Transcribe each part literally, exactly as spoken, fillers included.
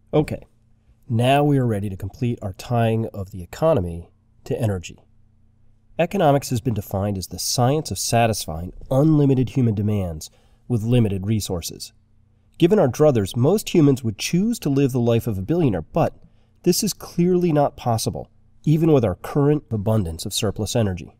Okay, now we are ready to complete our tying of the economy to energy. Economics has been defined as the science of satisfying unlimited human demands with limited resources. Given our druthers, most humans would choose to live the life of a billionaire, but this is clearly not possible, even with our current abundance of surplus energy.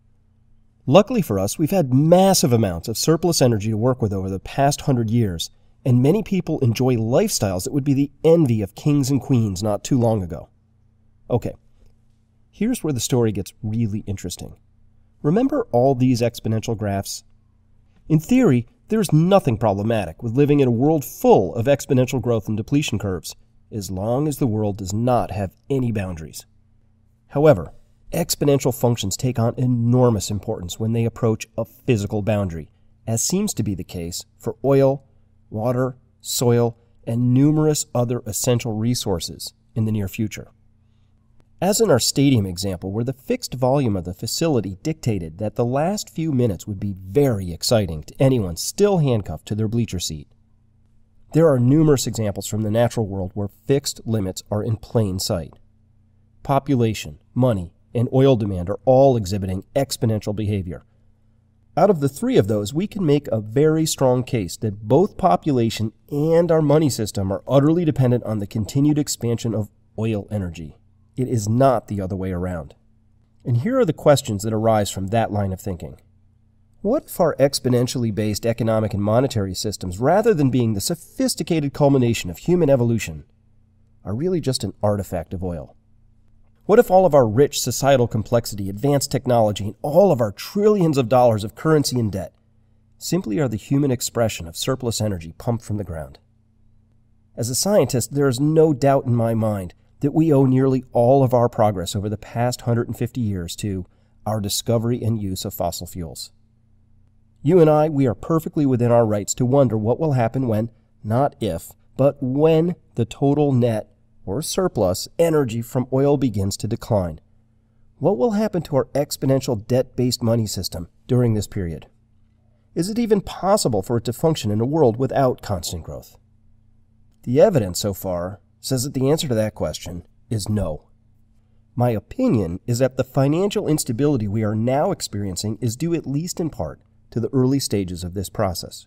Luckily for us, we've had massive amounts of surplus energy to work with over the past hundred years, and many people enjoy lifestyles that would be the envy of kings and queens not too long ago. Okay, here's where the story gets really interesting. Remember all these exponential graphs? In theory, there's nothing problematic with living in a world full of exponential growth and depletion curves, as long as the world does not have any boundaries. However, exponential functions take on enormous importance when they approach a physical boundary, as seems to be the case for oil, water, soil, and numerous other essential resources in the near future. As in our stadium example, where the fixed volume of the facility dictated that the last few minutes would be very exciting to anyone still handcuffed to their bleacher seat. There are numerous examples from the natural world where fixed limits are in plain sight. Population, money, and oil demand are all exhibiting exponential behavior. Out of the three of those, we can make a very strong case that both population and our money system are utterly dependent on the continued expansion of oil energy. It is not the other way around. And here are the questions that arise from that line of thinking. What if our exponentially based economic and monetary systems, rather than being the sophisticated culmination of human evolution, are really just an artifact of oil? What if all of our rich societal complexity, advanced technology, and all of our trillions of dollars of currency and debt simply are the human expression of surplus energy pumped from the ground? As a scientist, there is no doubt in my mind that we owe nearly all of our progress over the past one hundred fifty years to our discovery and use of fossil fuels. You and I, we are perfectly within our rights to wonder what will happen when, not if, but when the total net or surplus energy from oil begins to decline. What will happen to our exponential debt-based money system during this period? Is it even possible for it to function in a world without constant growth? The evidence so far says that the answer to that question is no. My opinion is that the financial instability we are now experiencing is due at least in part to the early stages of this process.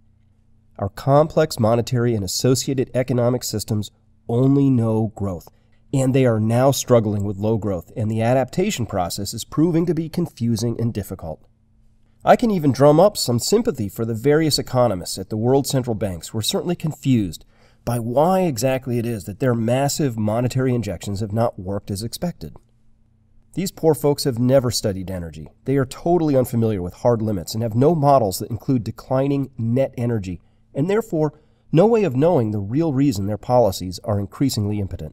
Our complex monetary and associated economic systems only know growth, and they are now struggling with low growth, and the adaptation process is proving to be confusing and difficult. I can even drum up some sympathy for the various economists at the world central banks who are certainly confused by why exactly it is that their massive monetary injections have not worked as expected. These poor folks have never studied energy. They are totally unfamiliar with hard limits and have no models that include declining net energy, and therefore no way of knowing the real reason their policies are increasingly impotent.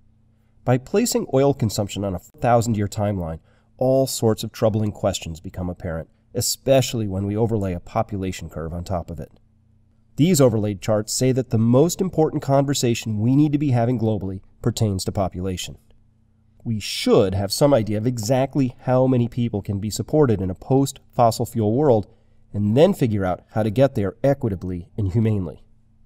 By placing oil consumption on a thousand-year timeline, all sorts of troubling questions become apparent, especially when we overlay a population curve on top of it. These overlaid charts say that the most important conversation we need to be having globally pertains to population. We should have some idea of exactly how many people can be supported in a post-fossil fuel world, and then figure out how to get there equitably and humanely.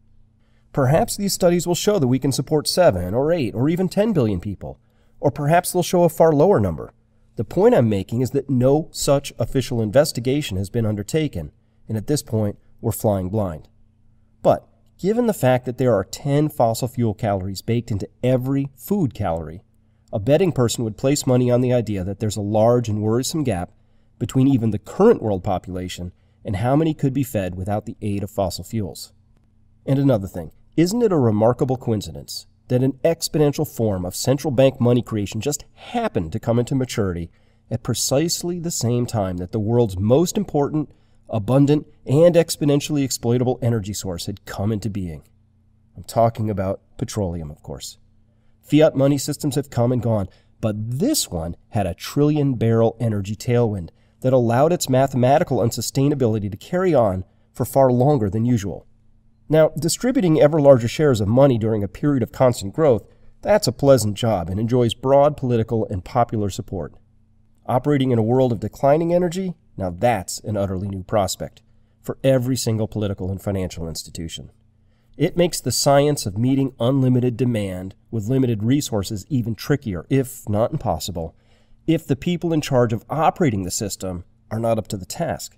Perhaps these studies will show that we can support seven or eight or even ten billion people, or perhaps they'll show a far lower number. The point I'm making is that no such official investigation has been undertaken, and at this point, we're flying blind. But given the fact that there are ten fossil fuel calories baked into every food calorie, a betting person would place money on the idea that there's a large and worrisome gap between even the current world population and how many could be fed without the aid of fossil fuels. And another thing, isn't it a remarkable coincidence that an exponential form of central bank money creation just happened to come into maturity at precisely the same time that the world's most important, abundant, and exponentially exploitable energy source had come into being? I'm talking about petroleum, of course. Fiat money systems have come and gone, but this one had a trillion-barrel energy tailwind that allowed its mathematical unsustainability to carry on for far longer than usual. Now, distributing ever larger shares of money during a period of constant growth, that's a pleasant job and enjoys broad political and popular support. Operating in a world of declining energy, now that's an utterly new prospect for every single political and financial institution. It makes the science of meeting unlimited demand with limited resources even trickier, if not impossible, if the people in charge of operating the system are not up to the task.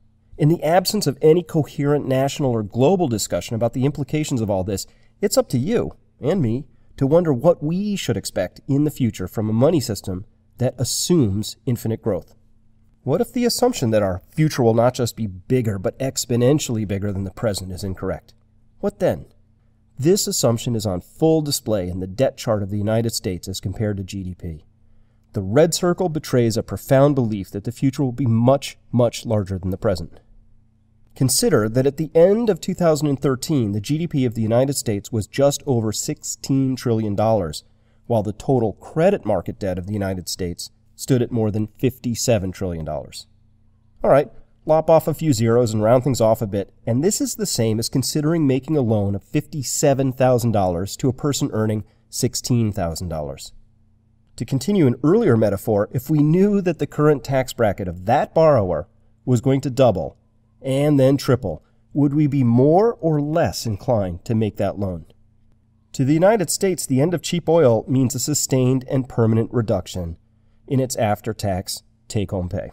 In the absence of any coherent national or global discussion about the implications of all this, it's up to you and me to wonder what we should expect in the future from a money system that assumes infinite growth. What if the assumption that our future will not just be bigger, but exponentially bigger than the present is incorrect? What then? This assumption is on full display in the debt chart of the United States as compared to G D P. The red circle betrays a profound belief that the future will be much, much larger than the present. Consider that at the end of two thousand thirteen, the G D P of the United States was just over sixteen trillion dollars, while the total credit market debt of the United States stood at more than fifty-seven trillion dollars. All right, lop off a few zeros and round things off a bit, and this is the same as considering making a loan of fifty-seven thousand dollars to a person earning sixteen thousand dollars. To continue an earlier metaphor, if we knew that the current tax bracket of that borrower was going to double and then triple, would we be more or less inclined to make that loan? To the United States, the end of cheap oil means a sustained and permanent reduction in its after-tax take-home pay.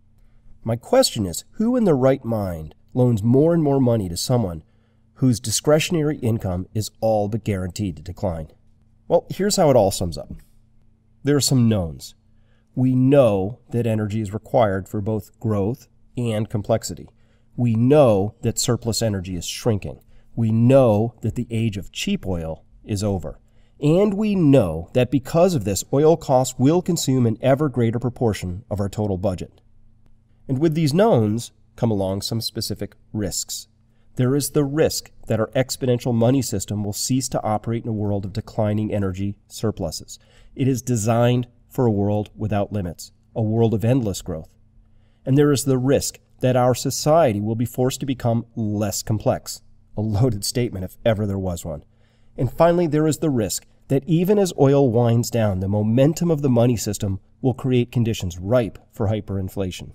My question is, who in their right mind loans more and more money to someone whose discretionary income is all but guaranteed to decline? Well, here's how it all sums up. There are some knowns. We know that energy is required for both growth and complexity. We know that surplus energy is shrinking. We know that the age of cheap oil is over. And we know that because of this, oil costs will consume an ever greater proportion of our total budget. And with these knowns come along some specific risks. There is the risk that our exponential money system will cease to operate in a world of declining energy surpluses. It is designed for a world without limits, a world of endless growth. And there is the risk that our society will be forced to become less complex, a loaded statement if ever there was one. And finally, there is the risk that even as oil winds down, the momentum of the money system will create conditions ripe for hyperinflation.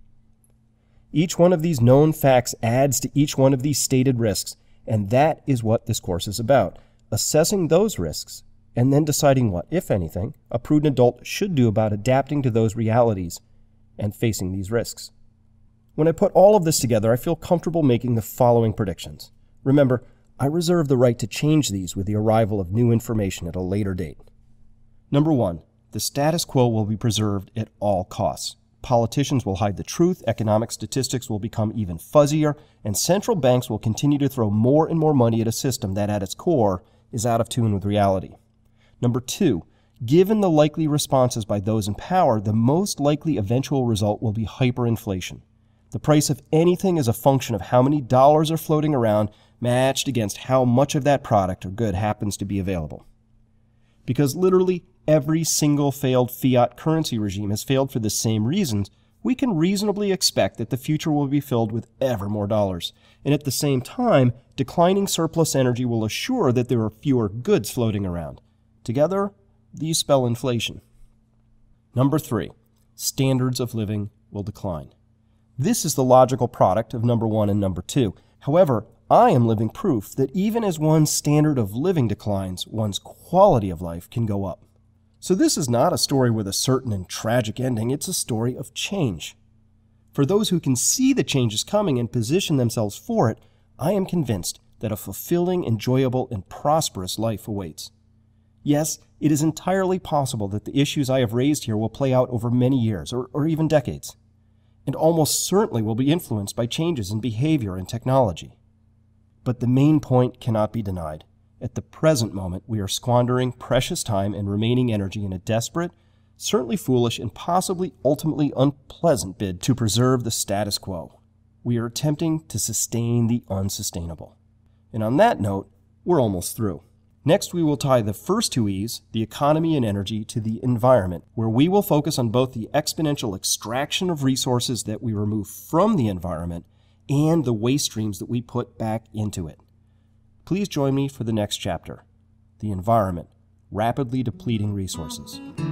Each one of these known facts adds to each one of these stated risks, and that is what this course is about, assessing those risks and then deciding what, if anything, a prudent adult should do about adapting to those realities and facing these risks. When I put all of this together, I feel comfortable making the following predictions. Remember, I reserve the right to change these with the arrival of new information at a later date. Number one, the status quo will be preserved at all costs. Politicians will hide the truth, economic statistics will become even fuzzier, and central banks will continue to throw more and more money at a system that at its core is out of tune with reality. Number two, given the likely responses by those in power, the most likely eventual result will be hyperinflation. The price of anything is a function of how many dollars are floating around matched against how much of that product or good happens to be available. Because literally every single failed fiat currency regime has failed for the same reasons, we can reasonably expect that the future will be filled with ever more dollars. And at the same time, declining surplus energy will assure that there are fewer goods floating around. Together, these spell inflation. Number three, standards of living will decline. This is the logical product of number one and number two. However, I am living proof that even as one's standard of living declines, one's quality of life can go up. So this is not a story with a certain and tragic ending. It's a story of change. For those who can see the changes coming and position themselves for it, I am convinced that a fulfilling, enjoyable, and prosperous life awaits. Yes, it is entirely possible that the issues I have raised here will play out over many years or, or even decades, and almost certainly will be influenced by changes in behavior and technology. But the main point cannot be denied. At the present moment, we are squandering precious time and remaining energy in a desperate, certainly foolish, and possibly ultimately unpleasant bid to preserve the status quo. We are attempting to sustain the unsustainable. And on that note, we're almost through. Next, we will tie the first two E's, the economy and energy, to the environment, where we will focus on both the exponential extraction of resources that we remove from the environment and the waste streams that we put back into it. Please join me for the next chapter, the environment, rapidly depleting resources.